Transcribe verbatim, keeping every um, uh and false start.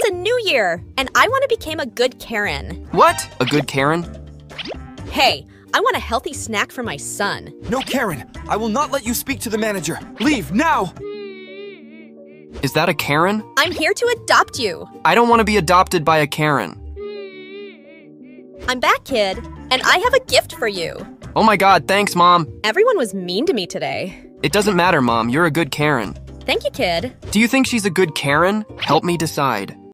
It's a new year, and I want to become a good Karen. What? A good Karen? Hey, I want a healthy snack for my son. No, Karen! I will not let you speak to the manager! Leave, now! Is that a Karen? I'm here to adopt you. I don't want to be adopted by a Karen. I'm back, kid, and I have a gift for you. Oh my god, thanks, Mom. Everyone was mean to me today. It doesn't matter, Mom. You're a good Karen. Thank you, kid. Do you think she's a good Karen? Help me decide.